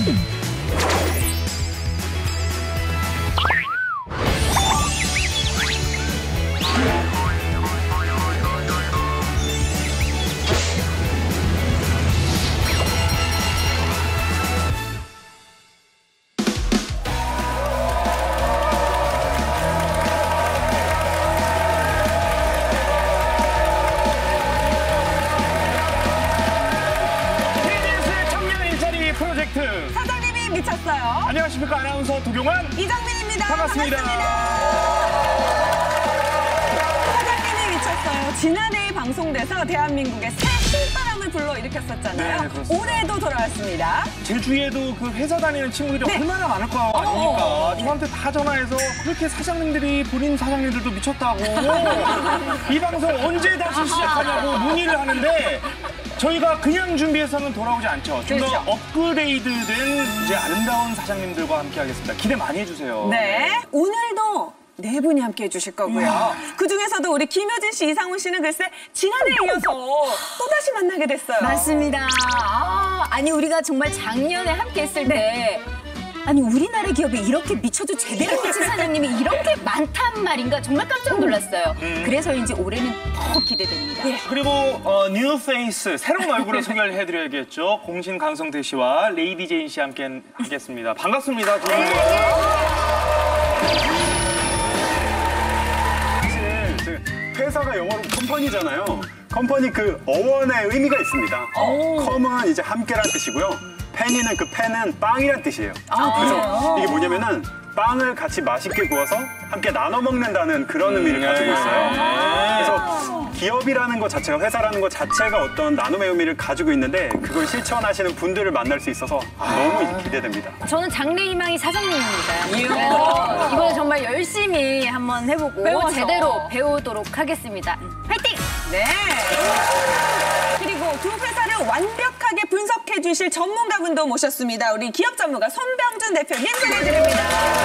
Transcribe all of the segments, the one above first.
사장님이 미쳤어요. 안녕하십니까. 아나운서 도경환, 이정민입니다. 반갑습니다. 사장님이 미쳤어요. 지난해에 방송돼서 대한민국의 새 신바람을 불러일으켰었잖아요. 네, 그렇습니다. 올해도 돌아왔습니다. 제 주위에도 그 회사 다니는 친구들이 네. 얼마나 많을까 아닙니까? 저한테 다 전화해서 그렇게 사장님들이 본인 사장님들도 미쳤다고 이 방송 언제 다시 시작하냐고 문의를 하는데 저희가 그냥 준비해서는 돌아오지 않죠. 좀 더 그렇죠. 업그레이드된 이제 아름다운 사장님들과 함께 하겠습니다. 기대 많이 해주세요. 네. 오늘도 네 분이 함께 해주실 거고요. 그중에서도 우리 김효진 씨, 이상훈 씨는 글쎄 지난해에 이어서 또다시 만나게 됐어요. 맞습니다. 아니 우리가 정말 작년에 함께 했을 때 아니 우리나라 기업이 이렇게 미쳐도 제대로 미친 사장님이 이렇게 많단 말인가 정말 깜짝 놀랐어요. 그래서인지 올해는 더 기대됩니다. 그리고 뉴 페이스, 새로운 얼굴을 소개를 해드려야겠죠. 공신 강성태 씨와 레이디 제인 씨 함께 하겠습니다. 반갑습니다. 두 분. 사실 회사가 영어로 컴퍼니잖아요. 컴퍼니 그 어원의 의미가 있습니다. 컴은 이제 함께란 뜻이고요. 팬이는 그 팬은 빵이란 뜻이에요. 그래서 이게 뭐냐면은 빵을 같이 맛있게 구워서 함께 나눠 먹는다는 그런 의미를 가지고 있어요. 그래서 기업이라는 것 자체가, 회사라는 것 자체가 어떤 나눔의 의미를 가지고 있는데 그걸 실천하시는 분들을 만날 수 있어서 너무 기대됩니다. 저는 장래희망이 사장님입니다. 그래서 이번에 정말 열심히 한번 해보고 배워서. 제대로 배우도록 하겠습니다. 화이팅! 네. 그리고 두 회사를 완벽하게 분석해 주실 전문가분도 모셨습니다. 우리 기업 전문가 손병준 대표님 소개해드립니다.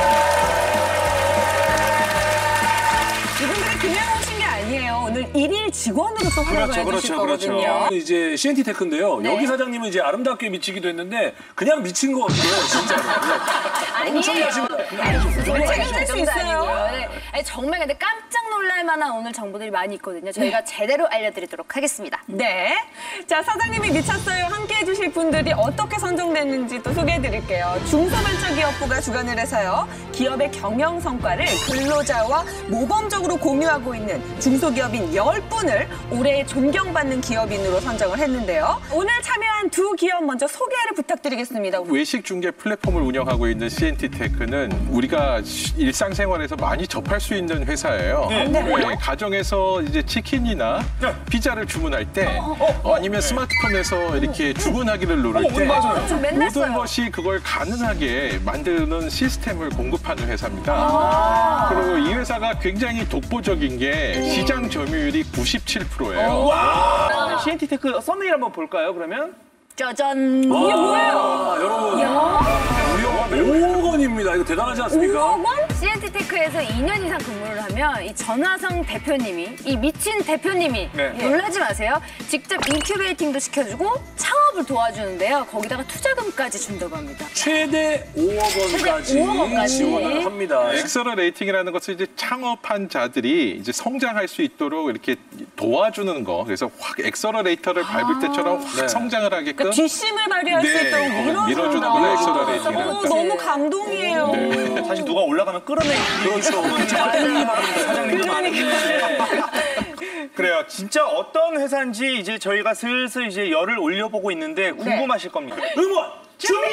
이분들이 그냥 오신 게 아니에요. 오늘 일일 직원으로서 활약을 해주실 거거든요. 이제 CNT 테크인데요. 네. 여기 사장님은 이제 아름답게 미치기도 했는데 그냥 미친 것 같아요, 진짜로. 엄청나신 거예요. 책임질 수 있어요. 네. 아니, 정말 근데 깜짝 놀랄 만한 오늘 정보들이 많이 있거든요. 저희가 제대로 알려드리도록 하겠습니다. 네. 자, 사장님이 미쳤어요. 함께 해주실 분들이 어떻게 선정됐는지 또 소개해드릴게요. 중소벤처기업부가 주관을 해서요. 기업의 경영 성과를 근로자와 모범적으로 공유하고 있는 중소기업인 10분을 올해 존경받는 기업인으로 선정을 했는데요. 오늘 참여한 두 기업 먼저 소개를 부탁드리겠습니다. 외식 중개 플랫폼을 운영하고 있는 CNT 테크는 우리가 일상생활에서 많이 접할 수 있는 회사예요. 네, 가정에서 이제 치킨이나 피자를 주문할 때 아니면 스마트폰에서 이렇게 주문하기를 누를 때 맨날 모든 써요. 것이 그걸 가능하게 만드는 시스템을 공급하는 회사입니다. 그리고 이 회사가 굉장히 독보적인 게 시장 점유율이 97%예요. CNT 테크 썸네일 한번 볼까요, 그러면? 짜잔. 이게 뭐예요? 아, 여러분. 무려 5억 원입니다. 이거 대단하지 않습니까? CNT 테크에서 2년 이상 근무를 하면 이 전화성 대표님이, 이 미친 대표님이 놀라지 마세요. 직접 인큐베이팅도 시켜주고 창업을 도와주는데요. 거기다가 투자금까지 준다고 합니다. 최대 5억 원까지 5억 원까지. 지원을 합니다. 엑셀러레이팅이라는 것은 이제 창업한 자들이 이제 성장할 수 있도록 이렇게 도와주는 거. 그래서 확 엑셀러레이터를 밟을 때처럼 확 성장을 하게끔 뒷심을 발휘할 수 있도록 밀어주는 걸 엑셀러레이팅이라고 너무 감동이에요. 사실 누가 올라가면 끌어내기. 그렇죠. 사장님도 많은데. 그래요. 진짜 어떤 회사인지 이제 저희가 슬슬 이제 열을 올려보고 있는데 궁금하실 겁니다. 응원 준비!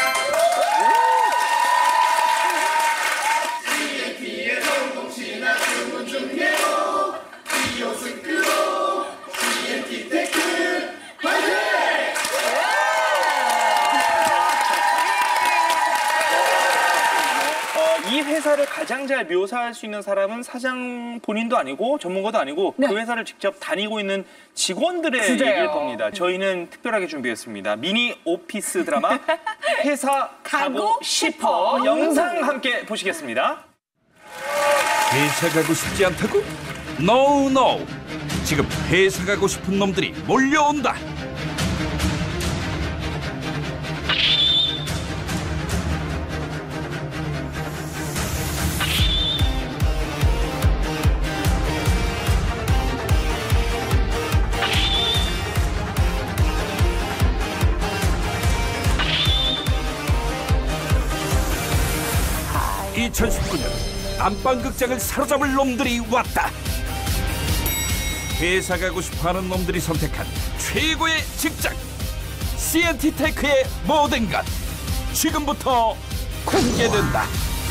이 회사를 가장 잘 묘사할 수 있는 사람은 사장 본인도 아니고 전문가도 아니고 그 회사를 직접 다니고 있는 직원들의 얘기일 겁니다. 저희는 특별하게 준비했습니다. 미니 오피스 드라마 회사 가고 싶어 영상 함께 보시겠습니다. 회사 가고 싶지 않다고? No, no. 지금 회사 가고 싶은 놈들이 몰려온다. 2019년 안방극장을 사로잡을 놈들이 왔다. 회사 가고 싶어하는 놈들이 선택한 최고의 직장, CNT테크의 모든 것 지금부터 공개된다.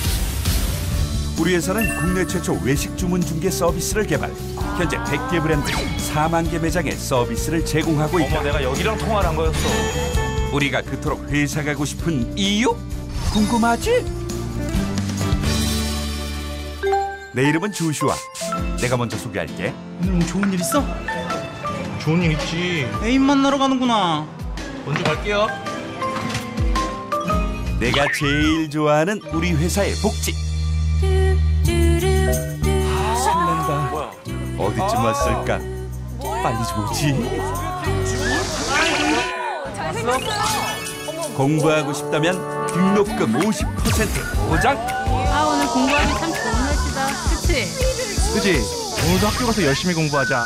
우리 회사는 국내 최초 외식 주문 중개 서비스를 개발. 현재 100개 브랜드 4만 개 매장에 서비스를 제공하고 있다. 내가 여기랑 통화를 한 거였어. 우리가 그토록 회사 가고 싶은 이유? 궁금하지? 내 이름은 조슈아. 내가 먼저 소개할게. 오늘 뭐 좋은 일 있어? 좋은 일 있지. 애인 만나러 가는구나. 먼저 갈게요. 내가 제일 좋아하는 우리 회사의 복지. 설렌다. 어디쯤 왔을까? 빨리 좀 오지. 공부하고 싶다면 등록금 50% 보장. 오늘 공부하기 참 좋은 날씨다. 그치? 그지? 오늘도 학교 가서 열심히 공부하자.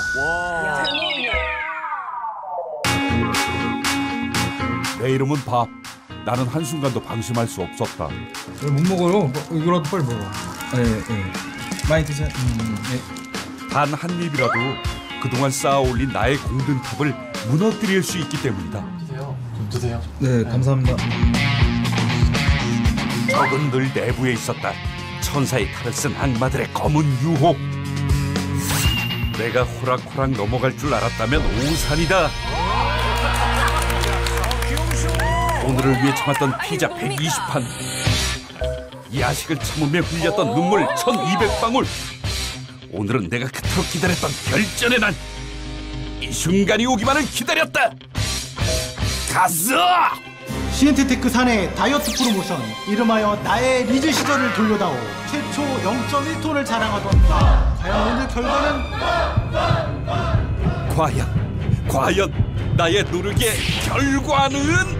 내 이름은 밥. 나는 한순간도 방심할 수 없었다. 왜 못 먹어요? 이거라도 빨리 먹어. 많이 드세요. 단 한 입이라도 그동안 쌓아올린 나의 공든탑을 무너뜨릴 수 있기 때문이다. 좀 드세요. 네, 감사합니다. 적은 늘 내부에 있었다. 천사의 칼을 쓴 악마들의 검은 유혹. 내가 호락호락 넘어갈 줄 알았다면 오산이다. 오늘을 위해 참았던 피자 120판. 야식을 참으며 흘렸던 눈물 1200방울. 오늘은 내가 그토록 기다렸던 결전의 날. 이 순간이 오기만을 기다렸다. 가서! CNT테크 사내 다이어트 프로모션 이름하여 나의 리즈 시절을 돌려다오. 최초 0.1톤을 자랑하던 과연 오늘 결과는? 과연 나의 노력의 결과는?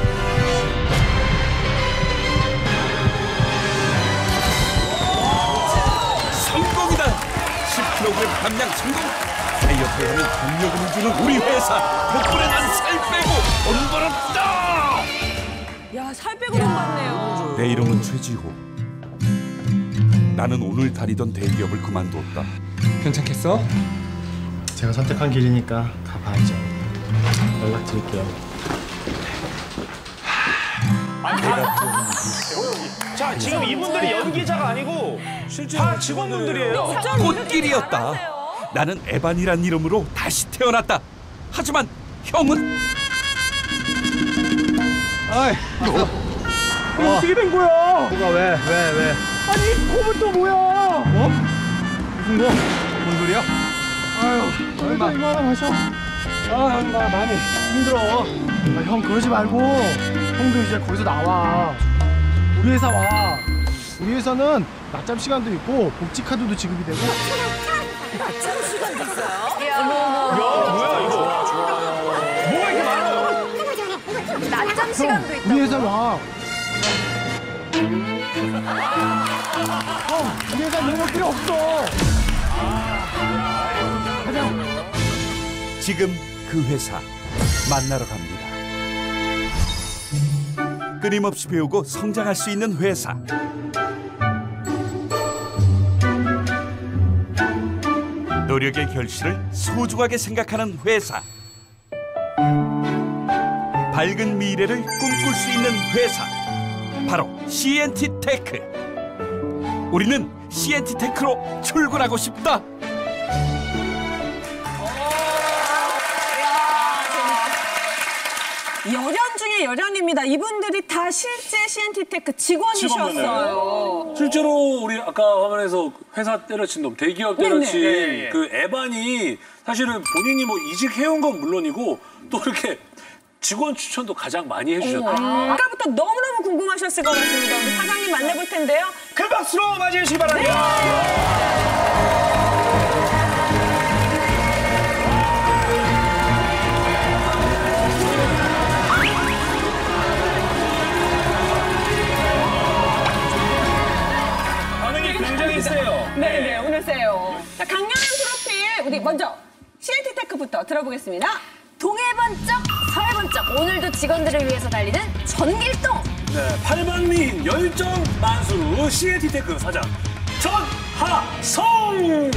성공이다. 10kg 감량 성공. 다이어트에 하는 동력을 주는 우리 회사 덕분에 난 살 빼고 돈 벌었다. 야, 살 빼고 돈 받네요. 내 이름은 최지호. 나는 오늘 다니던 대기업을 그만뒀다. 괜찮겠어? 제가 선택한 길이니까 가봐야죠. 연락드릴게요. 자, 지금 이분들이 연기자가 아니고 다 직원분들이에요. 꽃길이었다. 나는 에반이란 이름으로 다시 태어났다. 하지만 형은 이거 어떻게 된 거야? 뭐가 왜? 아니 콤은 또 뭐야? 뭐? 무슨 거? 뭔 소리야? 얼마 이거 하나 마셔. 형 나 많이 힘들어. 형 그러지 말고 형도 이제 거기서 나와. 우리 회사 와. 우리 회사는 낮잠 시간도 있고 복지 카드도 지급이 되고. 낮잠 시간도 있어요? 뭐야 이거? 뭐가 이렇게 많아요? 낮잠 시간도 있다. 우리 회사 와. 형, 우리 회사 이런 거 필요 없어. 지금 그 회사 만나러 갑니다. 끊임없이 배우고 성장할 수 있는 회사. 노력의 결실을 소중하게 생각하는 회사. 밝은 미래를 꿈꿀 수 있는 회사. 바로 CNT테크. 우리는 CNT테크로 출근하고 싶다. 열연 중에 열연입니다. 이분들이 다 실제 CNT테크 직원이셨어요. 실제로 우리 아까 화면에서 회사 때려친 놈, 대기업 때려친 네네. 그 에반이 사실은 본인이 뭐 이직해온 건 물론이고 또 이렇게 직원 추천도 가장 많이 해주셨다. 아까부터 너무너무 궁금하셨을 것 같습니다. 우리 사장님 만나볼 텐데요. 큰 박수로 맞이해 주시기 바랍니다. 반응이 굉장히 세요. 네, 오늘 세요. 자, 강렬한 프로필, 우리 먼저 CNT테크부터 들어보겠습니다. 동해번쩍 서해번쩍 오늘도 직원들을 위해서 달리는 전길동 네, 팔방미인 열정 만수 CNT테크 사장 전하성.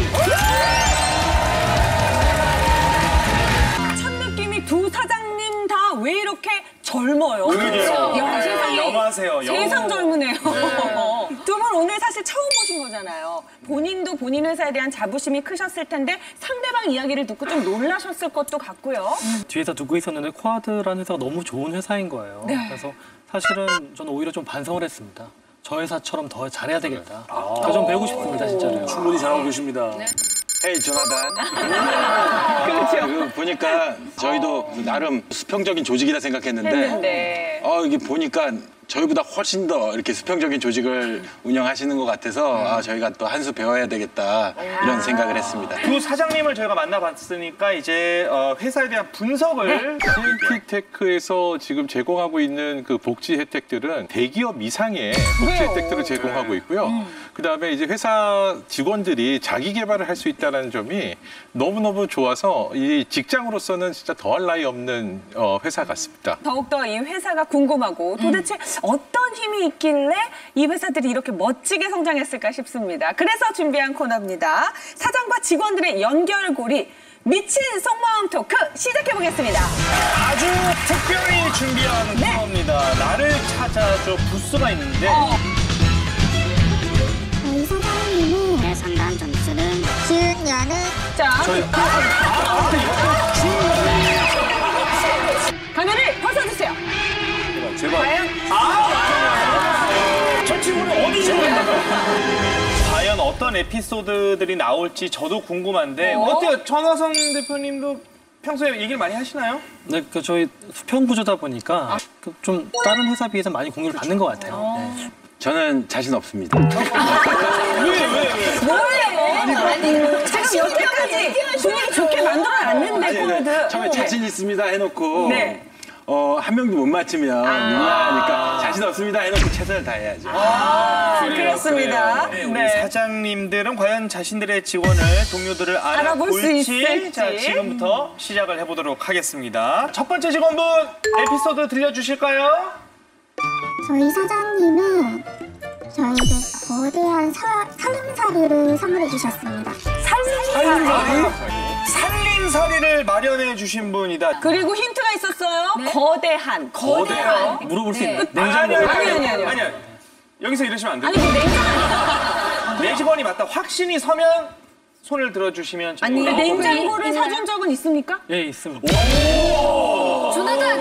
첫 느낌이 두 사장님 다 왜 이렇게 젊어요? 그러게요. 야, 세상에. 영하세요. 세상 젊으네요. 두 분 오늘 사실 처음 보신 거잖아요. 본인도 본인 회사에 대한 자부심이 크셨을 텐데 상대방 이야기를 듣고 좀 놀라셨을 것도 같고요. 뒤에서 듣고 있었는데 코아드라는 회사가 너무 좋은 회사인 거예요. 네. 그래서 사실은 저는 오히려 좀 반성을 했습니다. 저 회사처럼 더 잘해야 되겠다. 더 좀 배우고 싶습니다, 진짜로요. 충분히 잘하고 계십니다. 헤이 조나단. 그렇죠. 보니까 저희도 나름 수평적인 조직이다 생각했는데 이게 보니까 저희보다 훨씬 더 이렇게 수평적인 조직을 운영하시는 것 같아서 저희가 또 한 수 배워야 되겠다 이런 생각을 했습니다. 두 사장님을 저희가 만나봤으니까 이제 회사에 대한 분석을 CNT테크에서 지금 제공하고 있는 그 복지 혜택들은 대기업 이상의 복지 혜택들을 제공하고 있고요. 그다음에 이제 회사 직원들이 자기 개발을 할 수 있다는 점이 너무너무 좋아서 이 직장으로서는 진짜 더할 나위 없는 회사 같습니다. 더욱더 이 회사가 궁금하고 도대체 어떤 힘이 있길래 이 회사들이 이렇게 멋지게 성장했을까 싶습니다. 그래서 준비한 코너입니다. 사장과 직원들의 연결고리 미친 속마음 토크 시작해보겠습니다. 아주 특별히 준비한 코너입니다. 나를 찾아줘 부스가 있는데 저희 사장님은 내 상담 점수는 준연은 자, 가면을 벗어주세요. 제발. 과연? 저 친구는 어디서 만나요? 과연 어떤 에피소드들이 나올지 저도 궁금한데 어때요? 전하성 대표님도 평소에 얘기를 많이 하시나요? 네, 그 저희 수평 구조다 보니까 그좀 다른 회사 비해서 많이 공유를 받는 것 같아요. 네. 저는 자신 없습니다. 뭐예요? 지금 여태까지 분위기 좋게 만들어놨는데 코드. 처음에 자신 있습니다 해놓고 한 명도 못 맞추면 민망하니까 자신 없습니다 해놓고 최선을 다해야죠. 그렇습니다. 우리 사장님들은 과연 자신들의 직원을, 동료들을 알아볼 수 알아볼지 있을지. 자, 지금부터 시작을 해보도록 하겠습니다. 첫 번째 직원분 에피소드 들려주실까요? 저희 사장님은 저에게 거대한 살림살이를 선물해 주셨습니다. 살림살이를 마련해 주신 분이다. 그리고 힌트가 있었어요. 거대한. 물어볼 수 있나요? 아니야. 여기서 이러시면 안 돼요. 아니, 그 냉장고. 내 직원이 맞다. 확신이 서면 손을 들어주시면 아니, 냉장고를 사준 적은 있습니까? 예, 있습니다. 조나단.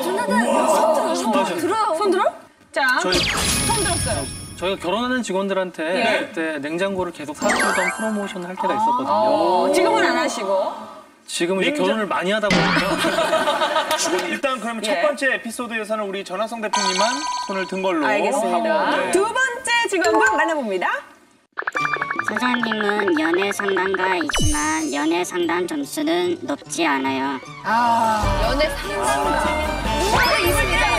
손 들어? 자, 저희- 손 들었어요. 저희가 결혼하는 직원들한테 그때 냉장고를 계속 사주던 프로모션을 할 때가 있었거든요. 지금은 안 하시고. 지금은 이제 결혼을 많이 하다 보니까 일단 그럼 첫 번째 에피소드에서는 우리 전하성 대표님만 손을 든 걸로 알겠습니다. 하고, 두 번째 직원분 만나봅니다. 사장님은 연애 상담가이지만 연애 상담 점수는 높지 않아요. 연애 상담가. 누가 있습니다.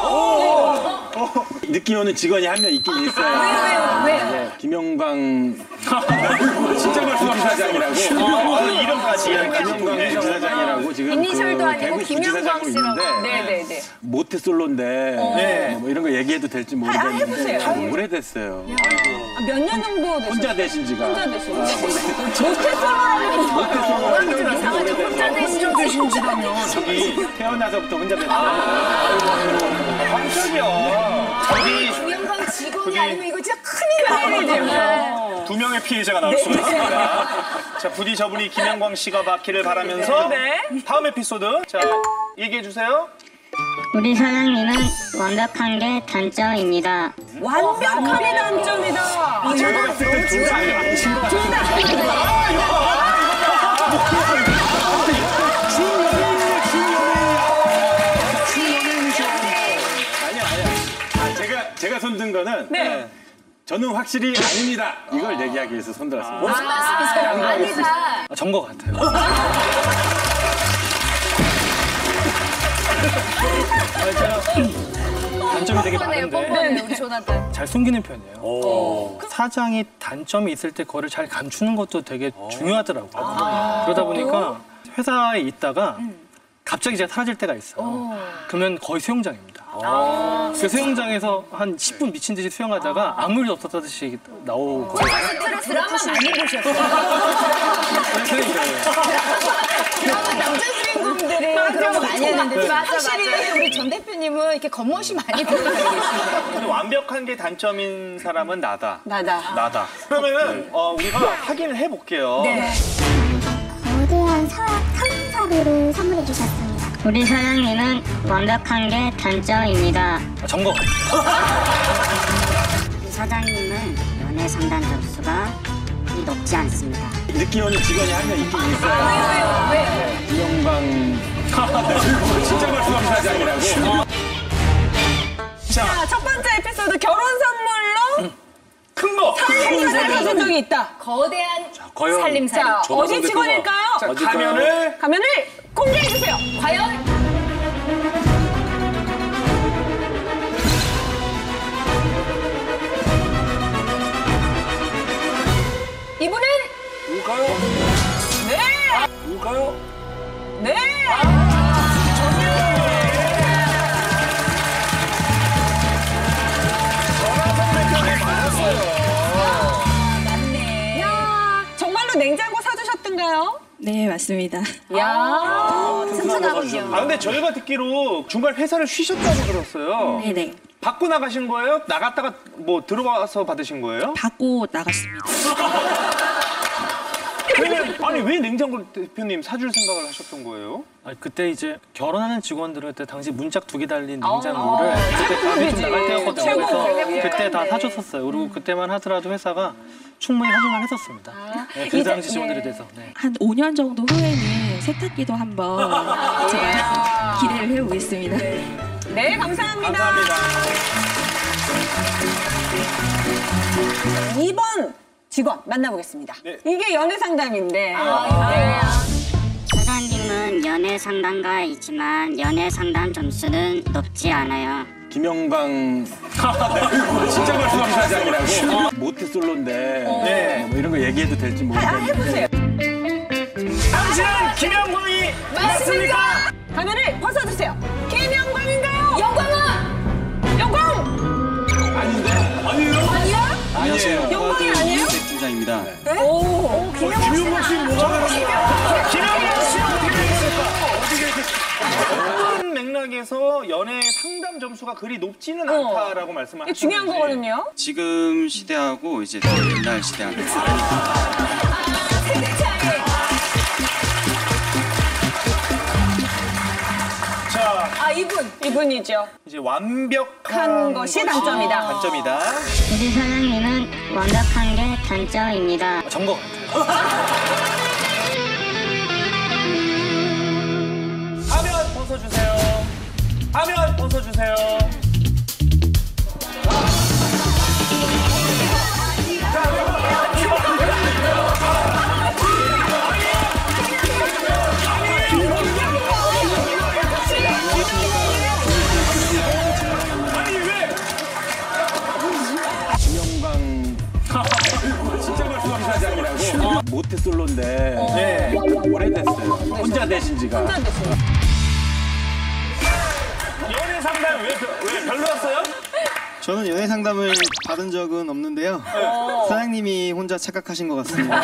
느낌 오는 직원이 한 명 있긴 있어요. 왜요? 김영광 진짜 부지사장이라고. 이름까지. 김영광 부지사장이라고 지금 이니셜도 그 아니고 대구 김영광 부지사장으로 씨라고. 있는데 네네네. 모태솔로인데 뭐 이런 거 얘기해도 될지 모르겠는데 해보세요. 오래됐어요. 몇 년 정도 되셨어요? 혼자 되신 지가. 혼자 되신 모태솔로라는 게 이상하죠. 혼자 되신 저기 태어나서부터 혼자 됐어요. 깜짝이야. 저기 김영광 직원이 아니면 이거 진짜 큰일이에요. 두 명의 피해자가 나올 수가 있습니다. 자, 부디 저분이 김영광 씨가 받기를 바라면서 다음 에피소드 자 얘기해 주세요. 우리 사장님은 완벽한 게 단점입니다. 완벽함이 단점이다. 제가 봤을 때둘다 아니신 것 같아요. 제가 손든 거는 저는 확실히 아닙니다. 이걸 얘기하기 위해서 손들었습니다. 무슨 말씀이세요? 아니다. 전거 같아요. 단점이 되게 많은데 우리 조나단. 잘 숨기는 편이에요. 사장이 단점이 있을 때 그거를 잘 감추는 것도 되게 중요하더라고요. 그러다 보니까 회사에 있다가 갑자기 제가 사라질 때가 있어요. 그러면 거의 수영장입니다. 그 수영장에서 한 10분 미친 듯이 수영하다가 아무 일 없었다듯이 나오고. 드라마 많이 보셨어요? 드라마 남자 주인공들이 그런 거 많이 하는데 확실히 우리 전 대표님은 이렇게 겉멋이 많이 들어가 계시네요. 근데 완벽한 게 단점인 사람은 나다. 나다. 그러면은 우리가 확인을 해볼게요. 네. 거대한 성사비를 선물해 주셨습니다. 우리 사장님은 완벽한 게 단점입니다. 점거. 우리 사장님은 연애 상담 접수가 그리 높지 않습니다. 느끼 오는 직원이 한 명 있긴 있어요. 왜? 김영방 진짜 말씀하신 사장이라고. 자, 첫 번째 에피소드 결혼 선물로 큰 거. 살림살이를 해준 적이 있다. 거대한 과연 살림살이. 자, 전화선 어디 대표가 직원일까요? 가면을 공개해주세요. 과연? 이분은? 누굴까요? 네. 누굴까요? 네. 맞네. 야, 정말로 냉장고 사주셨던가요? 네, 맞습니다. 야, 튼튼하군요. 근데 저희가 듣기로 중간 회사를 쉬셨다고 들었어요. 네네. 받고 나가신 거예요? 나갔다가 뭐 들어와서 받으신 거예요? 받고 나갔습니다. 그러면 아니 왜 냉장고 대표님 사줄 생각을 하셨던 거예요? 그때 이제 결혼하는 직원들은 그때 당시 문짝 2개 달린 냉장고를 그때 가게 좀 나갈 때였거든요. 그래서 그때 다 사줬었어요. 그리고 그때만 하더라도 회사가 충분히 사줄만 했었습니다. 네, 그 당시 직원들에 대해서. 네. 한 5년 정도 후에는 세탁기도 한번 제가 기대를 해보겠습니다. 네, 감사합니다. 감사합니다. 2번 직원 만나보겠습니다. 네. 이게 연애 상담인데. 사장님은 연애 상담가이지만 연애 상담 점수는 높지 않아요. 김영방 진짜 말씀하신 사장이라고. 모태솔로인데 뭐 이런 거 얘기해도 될지 모르겠는데. 해보세요. 당신은 김영광이 맞습니까? 가면을 벗어주세요. 김영광인가요? 영광아! 영광! 아닌데? 아니야? 아니에요. 영광이 아니에요? 팀장입니다. 네? 오, 김영광 씨 뭐가 김영광 씨 어떻게 어떤 맥락에서 연애 상담 점수가 그리 높지는 않다라고 말씀을 하셨는지. 중요한 거거든요. 지금 시대하고 이제 옛날 시대하고 세대 차이. 자, 이분이죠. 이제 완벽한 것이 단점이다. 단점이다. 우리 사장님은 완벽한 게 단점입니다. 점거. 화면 벗어주세요. 화면 벗어주세요. 김영방 진짜 말씀하신 사장이라고. 모태솔로인데 오래됐어요. 혼자 되신 지가. 연애 상담 왜 별로였어요? 저는 연애 상담을 받은 적은 없는데요. 사장님이 혼자 착각하신 것 같습니다.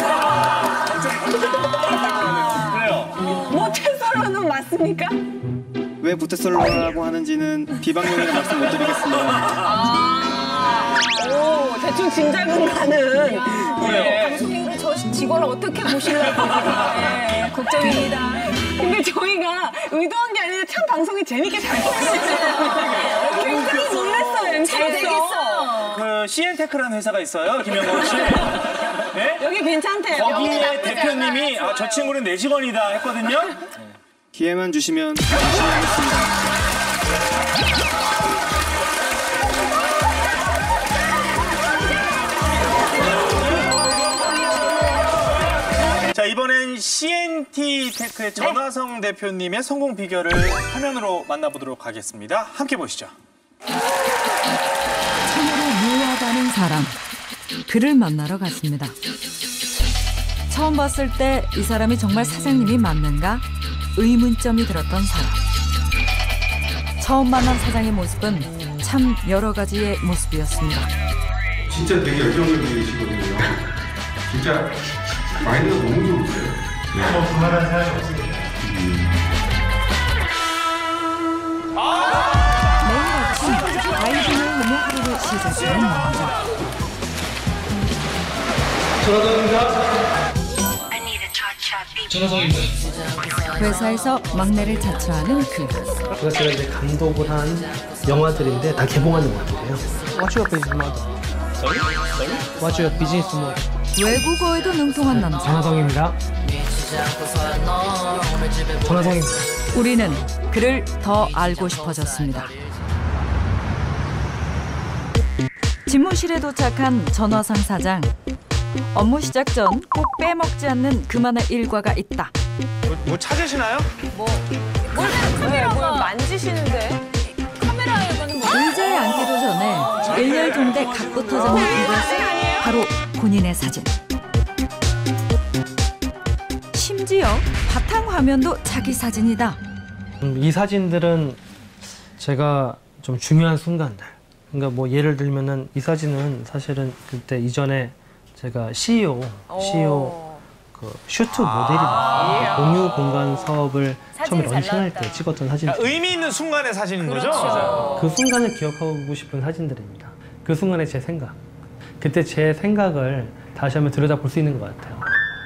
그래요. 모태솔로는 맞습니까? 왜 모태솔로라고 하는지는 비방용이라 말씀 못 드리겠습니다. 오, 대충 짐작은 가는. 그래요. 방송 이후로 저 직원을 어떻게 모시려고 걱정입니다. 근데 저희가 의도한 게 아니라 참 방송이 재밌게 잘 됐어요. 굉장히 놀랐어요. 잘 되겠어. 그 CN테크라는 회사가 있어요, 김영광 씨. 네? 여기 괜찮대요. 거기에 대표님이 저 친구는 내 직원이다 했거든요. 기회만 주시면 열심히 하겠습니다. 자, 이번엔 CNT테크의 전화성 대표님의 성공 비결을 화면으로 만나보도록 하겠습니다. 함께 보시죠. 참으로 묘하다는 사람, 그를 만나러 갔습니다. 처음 봤을 때 이 사람이 정말 사장님이 맞는가 의문점이 들었던 사람. 처음 만난 사장의 모습은 참 여러 가지의 모습이었습니다. 진짜 되게 열정적이시거든요. 진짜 마인드가 너무 좋으세요. 그만한 사람이 없습니다. 매일 아침 아이들을 보며 하루를 시작하는 남자. 전화성입니다. 회사에서 막내를 자처하는 그. 제가 이제 감독을 한 영화들인데 다 개봉하는 것들이에요. What's your business model? What's your business model? 외국어에도 능통한 남자. 전화성입니다. 전화성입니다. 우리는 그를 더 알고 싶어졌습니다. 집무실에 도착한 전화상 사장. 업무 시작 전 꼭 빼먹지 않는 그만의 일과가 있다. 뭐 찾으시나요? 뭘 만지시는데? 카메라에는 뭐? 의자에 앉기도 전에 일렬 동대 각부터 잡는 이것은 바로 본인의 사진. 심지어 바탕화면도 자기 사진이다. 이 사진들은 제가 좀 중요한 순간들. 그러니까 뭐 예를 들면은 이 사진은 사실은 그때 이전에 제가 CEO 그 슈트 모델이었어요. 공유 공간 사업을 처음에 런칭할 때 찍었던 사진. 의미 있는 순간의 사진인 거죠? 그렇죠. 그 순간을 기억하고 싶은 사진들입니다. 그 순간의 제 생각. 그때 제 생각을 다시 한번 들여다볼 수 있는 것 같아요.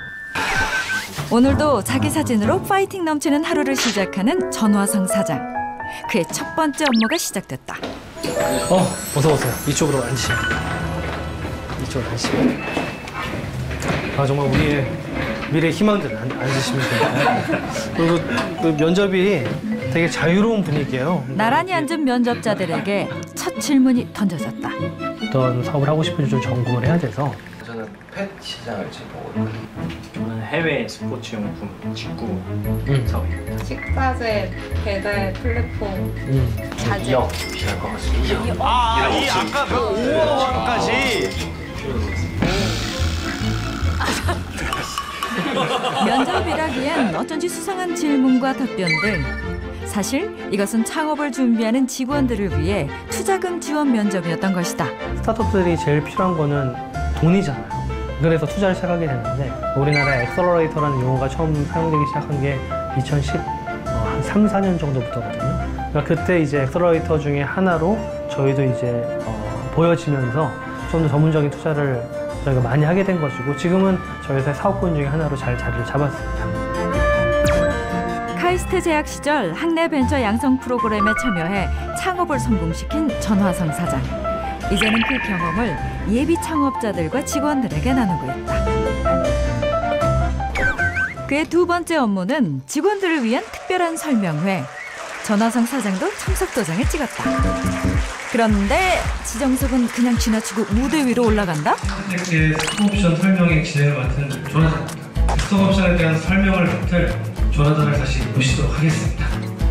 오늘도 자기 사진으로 파이팅 넘치는 하루를 시작하는 전화상 사장. 그의 첫 번째 업무가 시작됐다. 어서 오세요. 이쪽으로 앉으시면. 이쪽으로 앉으시면. 아, 정말 우리의 미래 희망들 앉으시면 됩니다. 그리고 그 면접이 되게 자유로운 분위기예요. 나란히 앉은 면접자들에게 첫 질문이 던져졌다. 어떤 사업을 하고 싶은지 좀 점검을 해야 돼서. 저는 펫 시장을 지금 보고 있거든요. 저는 해외 스포츠용품 직구 사업입니다. 식자재 배달 플랫폼 자재. 2억 비할 것 같습니다. 이 아까 그 5억까지. 면접이라기엔 어쩐지 수상한 질문과 답변들. 사실 이것은 창업을 준비하는 직원들을 위해 투자금 지원 면접이었던 것이다. 스타트업들이 제일 필요한 거는 돈이잖아요. 그래서 투자를 시작하게 됐는데 우리나라에 엑셀러레이터라는 용어가 처음 사용되기 시작한 게 2010, 한 3, 4년 정도부터거든요. 그러니까 그때 이제 엑셀러레이터 중에 하나로 저희도 이제 보여지면서 좀 더 전문적인 투자를 저희가 많이 하게 된 것이고 지금은 저희 회사의 사업군 중에 하나로 잘 자리를 잡았습니다. 카이스트 재학 시절 학내 벤처 양성 프로그램에 참여해 창업을 성공시킨 전화상 사장. 이제는 그 경험을 예비 창업자들과 직원들에게 나누고 있다. 그의 두 번째 업무는 직원들을 위한 특별한 설명회. 전화상 사장도 참석 도장을 찍었다. 그런데 지정석은 그냥 지나치고 무대 위로 올라간다? 텍스의 스톡옵션 설명회 진행을 맡은 조나단입니다. 스톡옵션에 대한 설명을 맡을 조나단을 다시 모시도록 하겠습니다.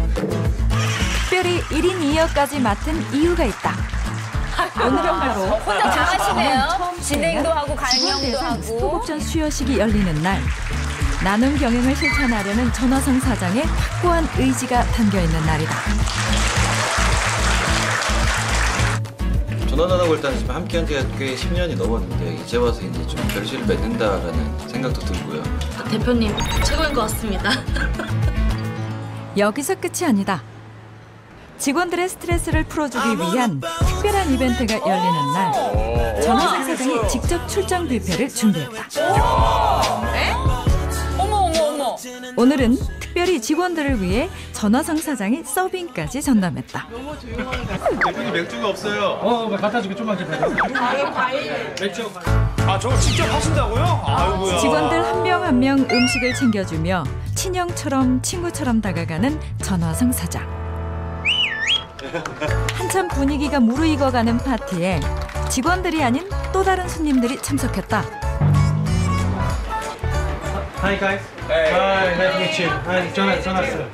특별히 1인 2역까지 맡은 이유가 있다. 오늘은 바로 혼자 다 하시네요. 처음 진행도 하고 강연도 하고. 스톡옵션 수여식이 열리는 날. 나눔 경영을 실천하려는 전화상 사장의 확고한 의지가 담겨있는 날이다. 전화단하고 일단 지금 함께한 지가 꽤 10년이 넘었는데 이제 와서 이제 좀 결실을 맺는다라는 생각도 들고요. 대표님 최고인 것 같습니다. 여기서 끝이 아니다. 직원들의 스트레스를 풀어주기 위한 특별한 이벤트가 열리는 날 전화상 사장이 직접 출장 뷔페를 준비했다. 어머. 오늘은 특별히 직원들을 위해 전화상 사장이 서빙까지 전담했다. 대표님 맥주가 없어요. 갖다 줄게. 좀만 기다려. 맥주. 저거 직접 하신다고요? 아이고야. 직원들 한 명 한 명 음식을 챙겨주며 친형처럼 친구처럼 다가가는 전화상 사장. 한참 분위기가 무르익어가는 파티에 직원들이 아닌 또 다른 손님들이 참석했다. Hi guys. Hi, nice to meet you. Hi, 전화 왔어요.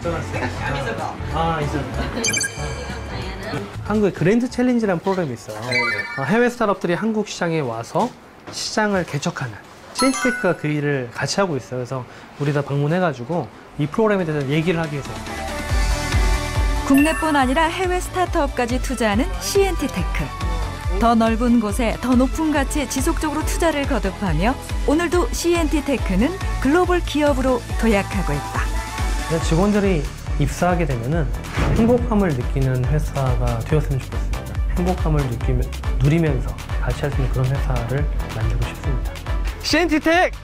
한국에 그랜드 챌린지라는 프로그램이 있어요. 해외 스타트업들이 한국 시장에 와서 시장을 개척하는 CNT테크가 그 일을 같이 하고 있어요. 그래서 우리 다 방문해가지고 이 프로그램에 대해서 얘기를 하기 위해서. 국내뿐 아니라 해외 스타트업까지 투자하는 CNT테크. 더 넓은 곳에 더 높은 가치에 지속적으로 투자를 거듭하며 오늘도 CNT테크는 글로벌 기업으로 도약하고 있다. 직원들이 입사하게 되면은 행복함을 느끼는 회사가 되었으면 좋겠습니다. 행복함을 누리면서 같이 할 수 있는 그런 회사를 만들고 싶습니다. CNT테크!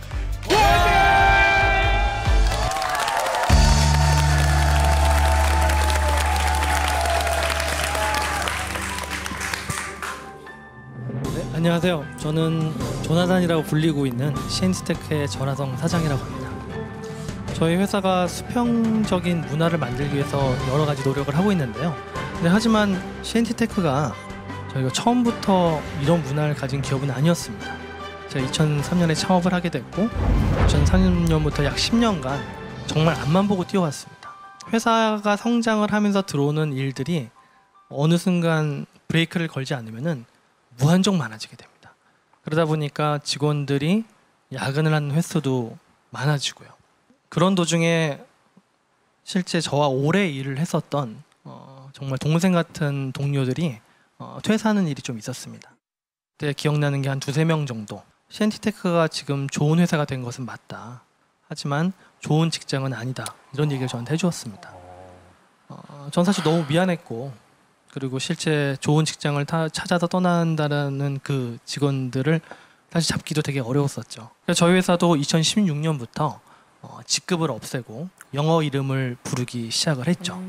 안녕하세요. 저는 조나단이라고 불리고 있는 CNT테크의 전하성 사장이라고 합니다. 저희 회사가 수평적인 문화를 만들기 위해서 여러 가지 노력을 하고 있는데요. 하지만 CNT테크가 저희가 처음부터 이런 문화를 가진 기업은 아니었습니다. 제가 2003년에 창업을 하게 됐고 2003년부터 약 10년간 정말 앞만 보고 뛰어왔습니다. 회사가 성장을 하면서 들어오는 일들이 어느 순간 브레이크를 걸지 않으면은 무한정 많아지게 됩니다. 그러다 보니까 직원들이 야근을 하는 횟수도 많아지고요. 그런 도중에 실제 저와 오래 일을 했었던 정말 동생 같은 동료들이 퇴사하는 일이 좀 있었습니다. 그때 기억나는 게 한 2-3명 정도. CNT테크가 지금 좋은 회사가 된 것은 맞다. 하지만 좋은 직장은 아니다. 이런 얘기를 저한테 해주었습니다. 전 사실 너무 미안했고 그리고 실제 좋은 직장을 찾아서 떠난다는 그 직원들을 다시 잡기도 되게 어려웠었죠. 그래서 저희 회사도 2016년부터 직급을 없애고 영어 이름을 부르기 시작을 했죠.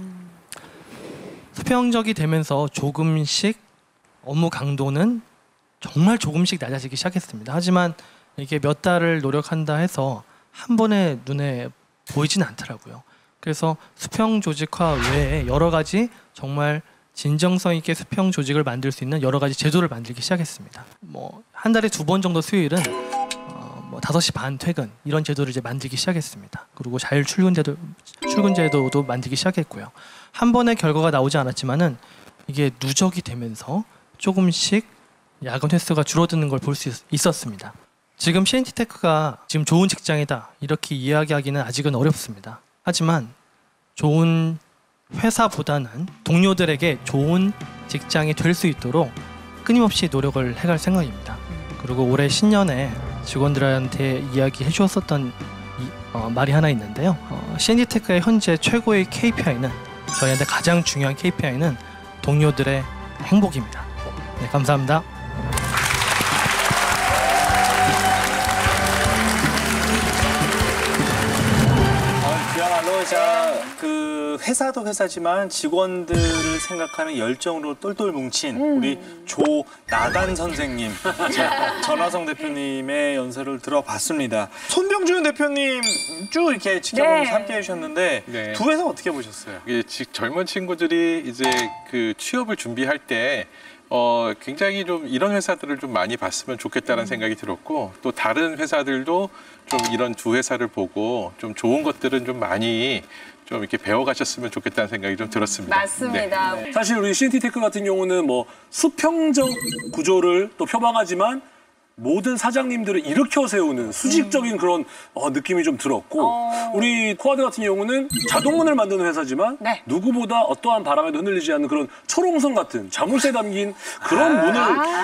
수평적이 되면서 조금씩 업무 강도는 정말 조금씩 낮아지기 시작했습니다. 하지만 이게 몇 달을 노력한다 해서 한 번에 눈에 보이진 않더라고요. 그래서 수평 조직화 외에 여러 가지 정말 진정성 있게 수평 조직을 만들 수 있는 여러 가지 제도를 만들기 시작했습니다. 한 달에 2번 정도 수요일은 5시 반 퇴근 이런 제도를 이제 만들기 시작했습니다. 그리고 자율 출근 제도도 만들기 시작했고요. 한 번의 결과가 나오지 않았지만은 이게 누적이 되면서 조금씩 야근 횟수가 줄어드는 걸 볼 수 있었습니다. 지금 CNT테크가 지금 좋은 직장이다 이렇게 이야기하기는 아직은 어렵습니다. 하지만 좋은 회사보다는 동료들에게 좋은 직장이 될 수 있도록 끊임없이 노력을 해갈 생각입니다. 그리고 올해 신년에 직원들한테 이야기해 주었었던 말이 하나 있는데요. CNT테크의 현재 최고의 KPI는 저희한테 가장 중요한 KPI는 동료들의 행복입니다. 네, 감사합니다. 그야말로 그 회사도 회사지만 직원들을 생각하는 열정으로 똘똘 뭉친 우리 조나단 선생님, 전하성 대표님의 연설을 들어봤습니다. 손병준 대표님 쭉 이렇게 지켜보면서 함께 해주셨는데 두 회사 어떻게 보셨어요? 젊은 친구들이 이제 그 취업을 준비할 때 굉장히 좀 이런 회사들을 좀 많이 봤으면 좋겠다는 생각이 들었고 또 다른 회사들도 좀 이런 두 회사를 보고 좀 좋은 것들은 좀 많이 좀 이렇게 배워가셨으면 좋겠다는 생각이 좀 들었습니다. 맞습니다. 네. 사실 우리 CNT테크 같은 경우는 수평적 구조를 또 표방하지만 모든 사장님들을 일으켜 세우는 수직적인 그런 느낌이 좀 들었고 우리 코아드 같은 경우는 자동문을 만드는 회사지만 누구보다 어떠한 바람에도 흔들리지 않는 그런 초롱성 같은 자물쇠 담긴 그런 문을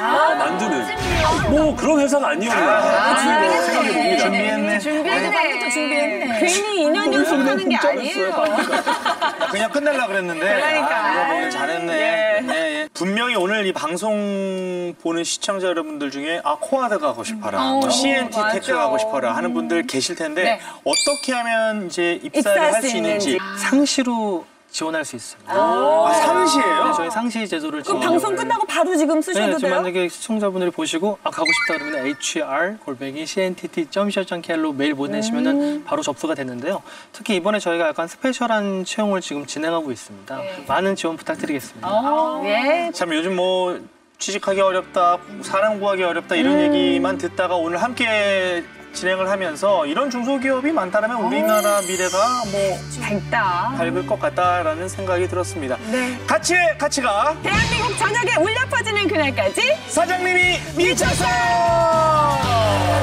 만드는 그런 회사가 아니었나 생각해 봅니다. 준비했네. 괜히 인연 연습하는 게 아니에요. 그냥 끝내려고 그랬는데 그러니까. 오늘 잘했네. 분명히 오늘 이 방송 보는 시청자 여러분들 중에 코아드 가고 싶어라, CNT테크 가고 싶어라 하는 분들 계실 텐데 어떻게 하면 이제 입사를 할 수 있는지 상시로 지원할 수 있습니다. 상시예요? 네, 저희 상시 제도를 그럼 방송 끝나고 바로 지금 쓰셔도 돼요? 만약에 시청자분들이 보시고 가고 싶다 그러면 hr@cntt.co.kr로 메일 보내시면은 바로 접수가 되는데요. 특히 이번에 저희가 약간 스페셜한 채용을 지금 진행하고 있습니다. 많은 지원 부탁드리겠습니다. 참 요즘 취직하기 어렵다, 사람 구하기 어렵다 이런 얘기만 듣다가 오늘 함께 진행을 하면서 이런 중소기업이 많다면 우리나라 미래가 밝을 것 같다라는 생각이 들었습니다. 같이 가. 대한민국 전역에 울려 퍼지는 그날까지 사장님이 미쳤어요.